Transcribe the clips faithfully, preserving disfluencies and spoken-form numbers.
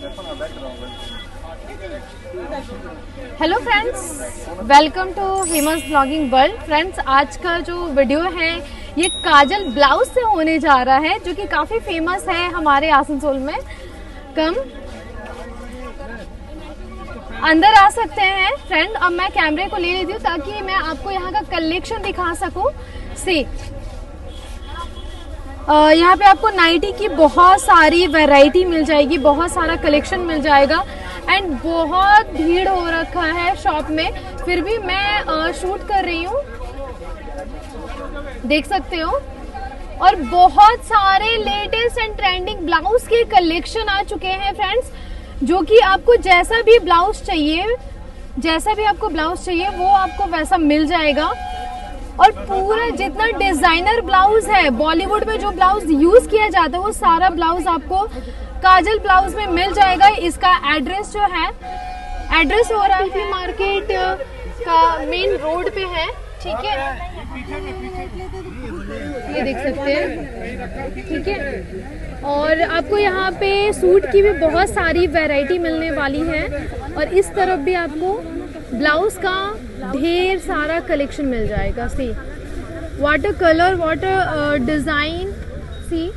Hello friends, welcome to Hema's blogging world. Friends, आज का जो वीडियो है ये काजल ब्लाउज से होने जा रहा है, जो कि काफ़ी फेमस है हमारे आसनसोल में। कम अंदर आ सकते हैं फ्रेंड। अब मैं कैमरे को ले लेती हूँ ताकि मैं आपको यहाँ का कलेक्शन दिखा सकूँ। सी यहाँ पे आपको नाइटी की बहुत सारी वैरायटी मिल जाएगी, बहुत सारा कलेक्शन मिल जाएगा। एंड बहुत भीड़ हो रखा है शॉप में, फिर भी मैं शूट कर रही हूँ, देख सकते हो। और बहुत सारे लेटेस्ट एंड ट्रेंडिंग ब्लाउज के कलेक्शन आ चुके हैं फ्रेंड्स, जो कि आपको जैसा भी ब्लाउज चाहिए जैसा भी आपको ब्लाउज चाहिए वो आपको वैसा मिल जाएगा। और पूरा जितना डिजाइनर ब्लाउज है, बॉलीवुड में जो ब्लाउज यूज किया जाता है वो सारा ब्लाउज आपको काजल ब्लाउज में मिल जाएगा। इसका एड्रेस जो है एड्रेस हो रहा है मार्केट का मेन रोड पे है, ठीक है, ये देख सकते हैं, ठीक है। और आपको यहाँ पे सूट की भी बहुत सारी वैरायटी मिलने वाली है, और इस तरफ भी आपको ब्लाउज का ढेर सारा कलेक्शन मिल जाएगा। Sea water colour, water design. See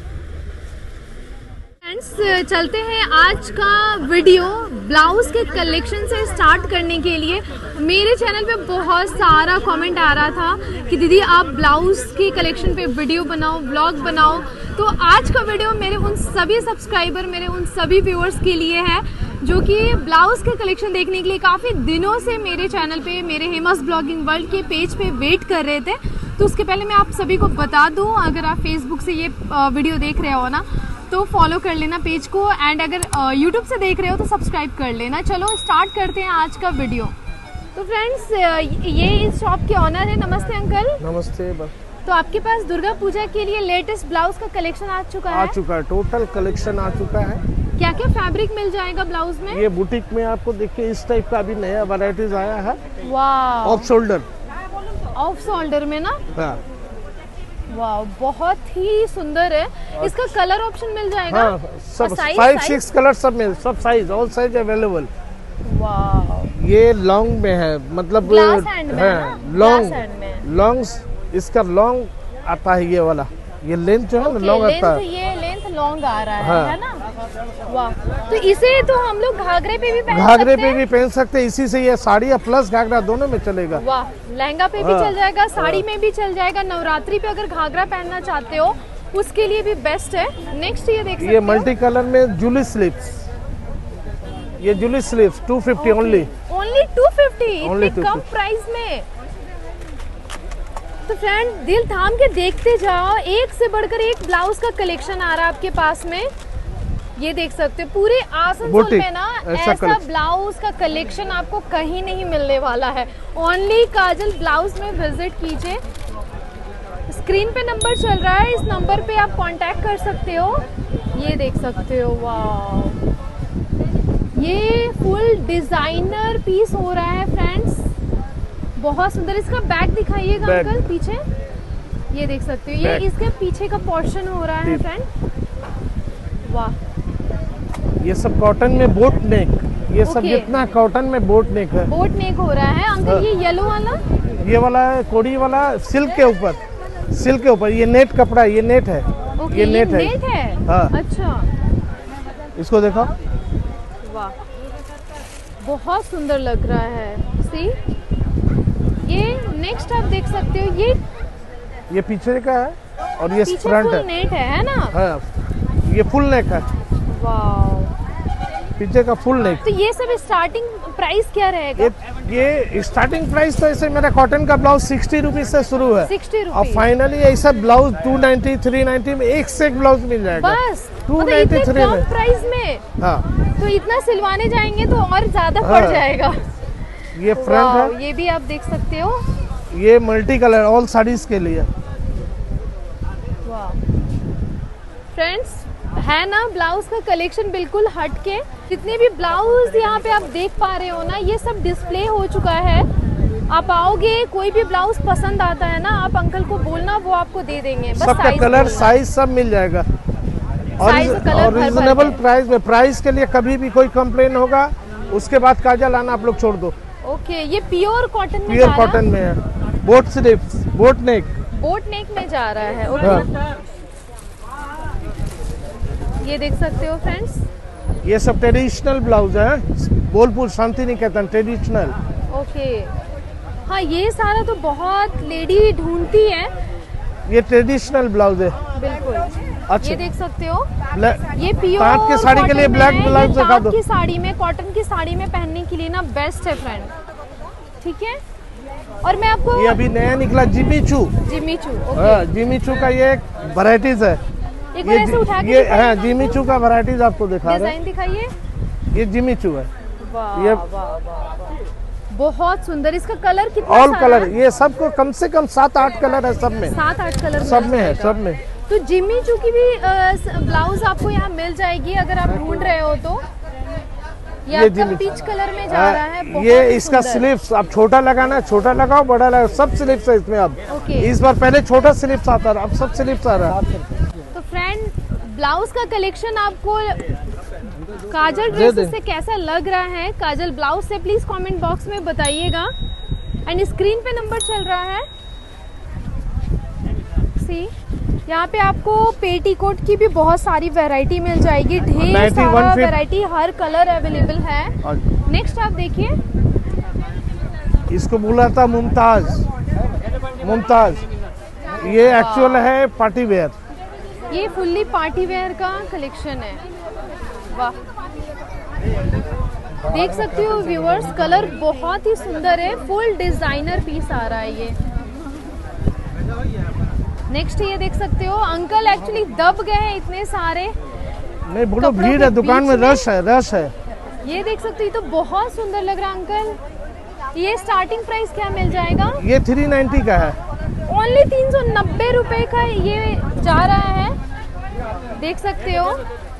friends, चलते हैं आज का वीडियो ब्लाउज के कलेक्शन से स्टार्ट करने के लिए। मेरे चैनल पे बहुत सारा कमेंट आ रहा था कि दीदी आप ब्लाउज के कलेक्शन पे वीडियो बनाओ, ब्लॉग बनाओ। तो आज का वीडियो मेरे उन सभी सब्सक्राइबर, मेरे उन सभी व्यूअर्स के लिए है जो कि ब्लाउज के कलेक्शन देखने के लिए काफ़ी दिनों से मेरे चैनल पे, मेरे हेमस ब्लॉगिंग वर्ल्ड के पेज पे वेट कर रहे थे। तो उसके पहले मैं आप सभी को बता दूं, अगर आप फेसबुक से ये वीडियो देख रहे हो ना तो फॉलो कर लेना पेज को, एंड अगर यूट्यूब से देख रहे हो तो सब्सक्राइब कर लेना। चलो स्टार्ट करते हैं आज का वीडियो। तो फ्रेंड्स, ये इस शॉप के ऑनर है। नमस्ते अंकल। नमस्ते। तो आपके पास दुर्गा पूजा के लिए लेटेस्ट ब्लाउज का कलेक्शन आ चुका है? आ चुका है, टोटल कलेक्शन आ चुका है। क्या क्या फैब्रिक मिल जाएगा ब्लाउज में? ये बुटीक में आपको देखिए इस टाइप का अभी नया वैरायटीज आया है। वाह, ऑफ शोल्डर। ऑफ शोल्डर में ना? हाँ। वाह, बहुत ही सुंदर है। इसका कलर ऑप्शन मिल जाएगा? हाँ, सब फाइव सिक्स कलर सब में, सब साइज, ऑल साइज अवेलेबल। वाह, ये लॉन्ग में है, मतलब लॉन्ग लॉन्ग इसका लॉन्ग आता है, ये वाला, ये लेंथ जो है ना लॉन्ग आता है। ये लेंथ लॉन्ग आ रहा है, हाँ। है ना? वाह, तो इसे तो हम लोग घाघरे पे भी पहन घाघरे सकते पे भी पहन सकते हैं। इसी से ये साड़ी प्लस घाघरा दोनों में चलेगा। वाह, लहंगा पे भी हाँ। चल जाएगा, साड़ी में भी चल जाएगा। नवरात्रि पे अगर घाघरा पहनना चाहते हो उसके लिए भी बेस्ट है। नेक्स्ट ये देख सकते ये हो, मल्टी कलर में जूली स्लीव्स, ये जूली sleeves two fifty only. Only two fifty, इतने टू कम प्राइस में। तो फ्रेंड, दिल थाम के देखते जाओ, एक से बढ़कर एक ब्लाउज का कलेक्शन आ रहा है आपके पास में। ये देख सकते हो, पूरे आसनसोल में ना ऐसा, ऐसा ब्लाउज का कलेक्शन आपको कहीं नहीं मिलने वाला है। ओनली काजल ब्लाउज में विजिट कीजिए। स्क्रीन पे नंबर चल रहा है, इस नंबर पे आप कांटेक्ट कर सकते हो। ये देख सकते हो, वाह, ये फुल डिजाइनर पीस हो रहा है फ्रेंड्स, बहुत सुंदर। इसका बैक दिखाइएगा अंकल, पीछे ये देख सकते हो, ये इसके पीछे का पोर्शन हो रहा है फ्रेंड। वाह, ये सब कॉटन में बोट नेक, ये सब जितना कॉटन में बोट नेक है, बोट नेक हो रहा है अंकल। ये येलो वाला, ये वाला है कोड़ी वाला, सिल्क के ऊपर, सिल्क के ऊपर, ये नेट कपड़ा, ये नेट है। ओके, ये नेट है, नेट है। हाँ। अच्छा, इसको देखो, वाह, बहुत सुंदर लग रहा है। सी, ये नेक्स्ट आप देख सकते हो, ये ये पीछे का है और ये फ्रंट है। नेट है, है ना? हाँ, ये फुल नेक है। वाह, पीछे का फुल नेक। तो ये सब स्टार्टिंग प्राइस क्या रहेगा? ये, ये स्टार्टिंग प्राइस तो ऐसे मेरा कॉटन का ब्लाउज सिक्सटी रुपीज से शुरू है, सिक्सटी और रुपीज, फाइनली ऐसा blouse two ninety three ninety में एक से एक ब्लाउज मिल जाएगा बस टू नाइन्टी थ्री में प्राइस में। हाँ, तो इतना सिलवाने जाएंगे तो और ज्यादा हाँ। पड़ जाएगा। ये फ्रंट है, ये भी आप देख सकते हो। ये मल्टी कलर ऑल साड़ीज के लिए। वाह फ्रेंड्स, है ना ब्लाउज का कलेक्शन बिल्कुल हट के। जितने भी ब्लाउज यहाँ पे आप देख पा रहे हो ना, ये सब डिस्प्ले हो चुका है। आप आओगे, कोई भी ब्लाउज पसंद आता है ना, आप अंकल को बोलना, वो आपको दे देंगे। बस सबका कलर साइज सब मिल जाएगा। साइज कलर और रीजनेबल प्राइस में, प्राइस के लिए कभी भी कोई कंप्लेन होगा उसके बाद काजल आना आप लोग छोड़ दो। ओके, ये प्योर कॉटन में प्योर कॉटन में है, boat sleeves, boat neck, boat neck में जा रहा है। ओके हाँ। ये देख सकते हो फ्रेंड्स, ये सब ट्रेडिशनल ब्लाउज है, Bolpur Shantiniketan traditional. Okay हाँ, ये सारा तो बहुत लेडी ढूंढती है, ये ट्रेडिशनल ब्लाउज है बिल्कुल। अच्छा, ये देख सकते हो, ये ताँत की साड़ी के लिए ब्लैक ब्लाउज दिखा दो। की साड़ी में, कॉटन की साड़ी में पहनने के लिए ना बेस्ट है फ्रेंड, ठीक है। और मैं आपको, ये अभी नया निकला जिमी चू, जिमी चू, हाँ जिमी चू का ये वैरायटीज है। एक बार ऐसे उठा के ये हाँ जिमी चू का वैरायटीज आपको दिखा रहे हैं, डिजाइन दिखाइए। ये जिमी चू है, वाह ये वाह वाह, बहुत सुंदर। इसका कलर कितना ऑल कलर, ये सबको कम से कम सात आठ कलर है सब में, सात आठ कलर सब में है, सब में। तो जिमी चू की भी ब्लाउज आपको यहाँ मिल जाएगी अगर आप ढूंढ रहे हो तो। ये आपका पीच कलर में जा रहा है, बहुत ये इसका स्लीव्स आप छोटा लगाना, छोटा लगाओ, बड़ा लगाओ, सब स्लीव्स है इसमें। अब इस बार पहले छोटा स्लीव्स आता था, अब सब स्लीव्स आ रहा है। तो फ्रेंड, ब्लाउज का कलेक्शन आपको काजल ड्रेसेस से कैसा लग रहा है, काजल ब्लाउज से प्लीज कमेंट बॉक्स में बताइएगा। एंड स्क्रीन पे नंबर चल रहा है, सी यहाँ पे आपको पेटीकोट की भी बहुत सारी वैरायटी मिल जाएगी, ढेर सारा वैरायटी, हर कलर अवेलेबल है। नेक्स्ट आप देखिए, इसको बोला था मुमताज, मुमताज ये एक्चुअल है पार्टी वेयर, ये फुल्ली पार्टी वेयर का कलेक्शन है। वाह, देख सकते हो व्यूअर्स, कलर बहुत ही सुंदर है, फुल डिजाइनर पीस आ रहा है ये। नेक्स्ट ये देख सकते हो, अंकल एक्चुअली दब गए हैं, इतने सारे नहीं बोलो भीड़ है दुकान में, रश है, रश है। ये देख सकते हो, ये तो बहुत सुंदर लग रहा है अंकल। ये स्टार्टिंग प्राइस क्या मिल जाएगा? ये थ्री नाइन्टी का है, ओनली तीन सौ नब्बे रुपए का ये जा रहा है, देख सकते हो।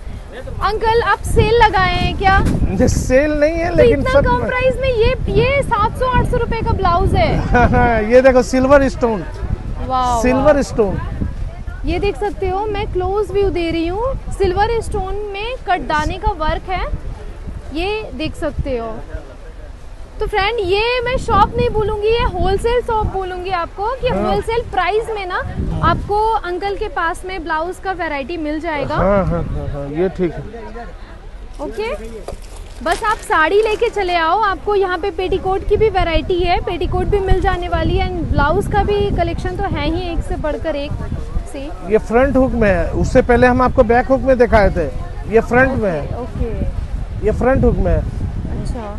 अंकल आप सेल लगाए हैं क्या? सेल नहीं है, तो लेकिन इतना कम प्राइस में ये ये सात सौ आठ सौ रुपए का ब्लाउज है। ये देखो सिल्वर स्टोन, वाह, सिल्वर स्टोन, ये देख सकते हो, मैं क्लोज व्यू दे रही हूँ। सिल्वर स्टोन में कटदाने का वर्क है, ये देख सकते हो। तो फ्रेंड, ये मैं शॉप नहीं बोलूंगी, ये होलसेल शॉप बोलूंगी आपको, कि होलसेल प्राइस में ना आपको अंकल के पास में ब्लाउज का वैरायटी मिल जाएगा। हाँ, हाँ, हाँ, हाँ, ये ठीक है। ओके, बस आप साड़ी लेके चले आओ, आपको यहाँ पे पेटीकोट की भी वैरायटी है, पेटीकोट भी मिल जाने वाली है, एंड ब्लाउज का भी कलेक्शन तो है ही एक से बढ़कर एक। सी ये फ्रंट हुक में है, उससे पहले हम आपको बैक हुक में दिखाए थे, ये फ्रंट okay, में है। ओके, ये फ्रंट हुक में है। अच्छा,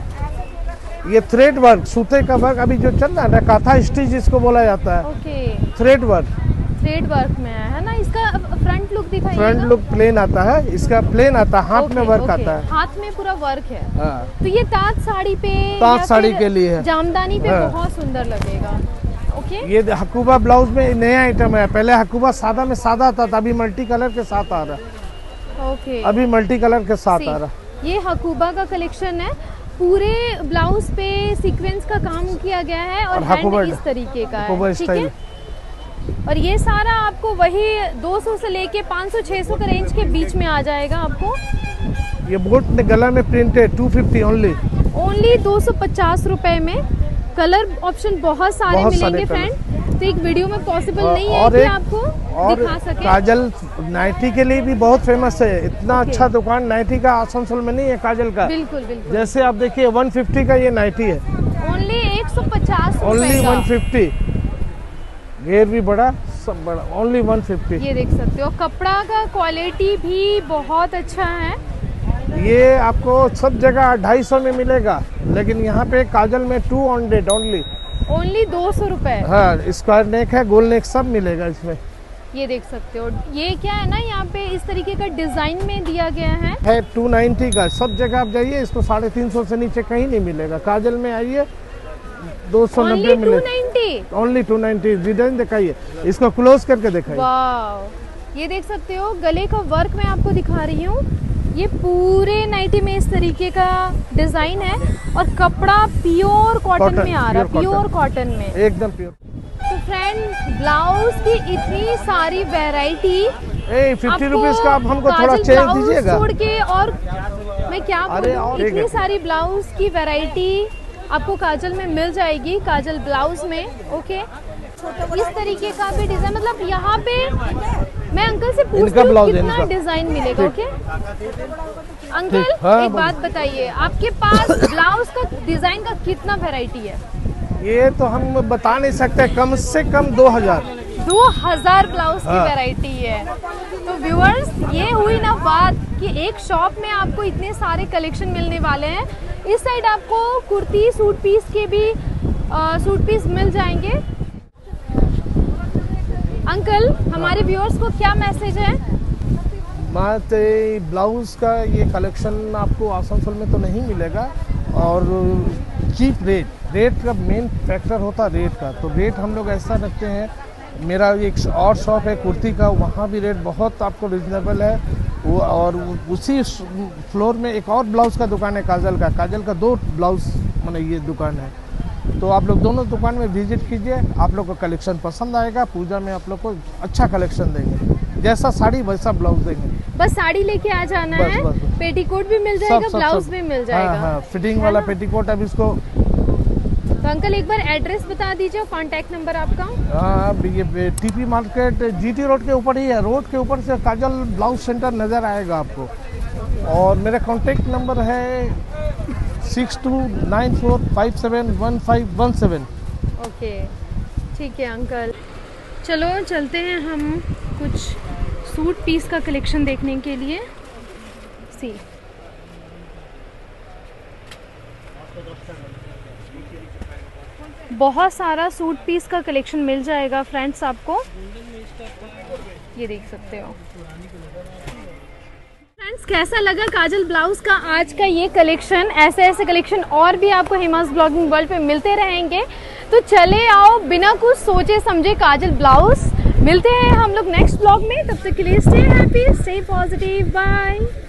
ये थ्रेड वर्क, सूते का वर्क अभी जो चल रहा है, काथा स्टिच जिसको बोला जाता है, okay, thread work, thread work में है ना। इसका फ्रंट लुक दिखाइएगा। फ्रंट लुक प्लेन आता है, इसका प्लेन आता है, हाथ okay, में वर्क okay, आता है, हाथ में पूरा वर्क है। हाँ। तो ये ताज साड़ी पे, ताज साड़ी के लिए है, जामदानी पे हाँ। बहुत सुंदर लगेगा। ओके, ये हकूबा ब्लाउज में नया आइटम है, पहले हकूबा सादा में सादा आता था, अभी मल्टी कलर के साथ आ रहा है। ओके, अभी मल्टी कलर के साथ आ रहा है। ये हकूबा का कलेक्शन है, पूरे ब्लाउज पे सीक्वेंस का काम किया गया है, और, और हैंड इस तरीके का है, ठीक है। और ये सारा आपको वही दो सौ से लेके पाँच सौ छह सौ के रेंज के बीच में आ जाएगा आपको। ये बोट ने गला में printed two fifty only, only दो सौ पचास रुपए में। कलर ऑप्शन बहुत सारे बहुत मिलेंगे फ्रेंड, तो एक वीडियो में पॉसिबल नहीं है कि आपको और दिखा सके। काजल नाइटी के लिए भी बहुत फेमस है, इतना अच्छा दुकान नाइटी का आसनसोल में नहीं है काजल का। बिल्कुल बिल्कुल, जैसे आप देखिए एक सौ पचास का ये नाइटी है, ओनली एक सौ पचास, ओनली एक सौ पचास, घेर भी बड़ा, सब बड़ा, ओनली एक सौ पचास। ये देख सकते हो, कपड़ा का क्वालिटी भी बहुत अच्छा है। ये आपको सब जगह ढाई सौ में मिलेगा, लेकिन यहाँ पे काजल में टू हंड्रेड ओनली, ओनली दो सौ रुपए। हाँ, स्क्वायर नेक है, गोल नेक सब मिलेगा इसमें। ये देख सकते हो, ये क्या है ना, यहाँ पे इस तरीके का डिजाइन में दिया गया है, है टू नाइन्टी का, सब जगह आप जाइए, इसको साढ़े तीन सौ से नीचे कहीं नहीं मिलेगा। काजल में आइए, दो सौ नब्बे मिलेगा, ओनली टू नाइन्टी। डिजाइन दिखाइए, इसको क्लोज करके दिखाइए। वाह, ये देख सकते हो, गले का वर्क मैं आपको दिखा रही हूँ, ये पूरे नाइटी में इस तरीके का डिजाइन है, और कपड़ा प्योर कॉटन में आ रहा है, प्योर कॉटन में, एकदम प्योर। तो फ्रेंड, ब्लाउज की इतनी सारी वैरायटी ए फिफ्टी रुपीज का आप हमको थोड़ा चेंज दीजिएगा। छोड़ के और मैं क्या बोलूं, इतनी सारी ब्लाउज की वैरायटी आपको काजल में मिल जाएगी, काजल ब्लाउज में। ओके, इस तरीके का भी डिजाइन, मतलब यहाँ पे मैं अंकल से पूछती हूँ कितना डिजाइन मिलेगा। ओके अंकल, हाँ, एक बात बताइए, आपके पास ब्लाउज का डिजाइन का कितना वैरायटी है? ये तो हम बता नहीं सकते, कम से कम दो हजार दो हजार ब्लाउज की वैरायटी है। तो व्यूअर्स, ये हुई ना बात कि एक शॉप में आपको इतने सारे कलेक्शन मिलने वाले हैं। इस साइड आपको कुर्ती सूट पीस के भी आ, सूट पीस मिल जाएंगे। अंकल, हमारे व्यूअर्स को क्या मैसेज है? बात ब्लाउज का ये कलेक्शन आपको आसनसोल में तो नहीं मिलेगा, और चीप रेट, रेट का मेन फैक्टर होता है रेट का। तो रेट हम लोग ऐसा रखते हैं, मेरा एक और शॉप है कुर्ती का, वहाँ भी रेट बहुत आपको रिजनेबल है वो, और उसी फ्लोर में एक और ब्लाउज का दुकान है काजल का, काजल का दो ब्लाउज मैंने ये दुकान है। तो आप लोग दोनों दुकान में विजिट कीजिए, आप लोग को कलेक्शन पसंद आएगा। पूजा में आप लोग को अच्छा कलेक्शन देंगे, जैसा साड़ी वैसा ब्लाउज देंगे। बस साड़ी लेके आ जाना बस, है, बस, बस। पेटीकोट भी मिल जाएगा, ब्लाउज भी मिल जाएगा। हाँ, हाँ, फिटिंग वाला पेटीकोट। अब इसको तो अंकल एक बार एड्रेस बता दीजिए, कांटेक्ट नंबर आपका। हाँ, ये टीपी मार्केट जीटी रोड के ऊपर ही है, रोड के ऊपर से काजल ब्लाउज सेंटर नज़र आएगा आपको। और मेरा कांटेक्ट नंबर है six two nine four five seven one five one seven. Okay, ठीक है अंकल। चलो चलते हैं हम कुछ सूट पीस का कलेक्शन देखने के लिए। सी बहुत सारा सूट पीस का कलेक्शन मिल जाएगा फ्रेंड्स आपको, ये देख सकते हो। फ्रेंड्स, कैसा लगा काजल ब्लाउज का आज का ये कलेक्शन? ऐसे ऐसे कलेक्शन और भी आपको हिमास ब्लॉगिंग वर्ल्ड पे मिलते रहेंगे। तो चले आओ, बिना कुछ सोचे समझे काजल ब्लाउज। मिलते हैं हम लोग नेक्स्ट ब्लॉग में, तब तक के लिए stay happy, stay positive, bye.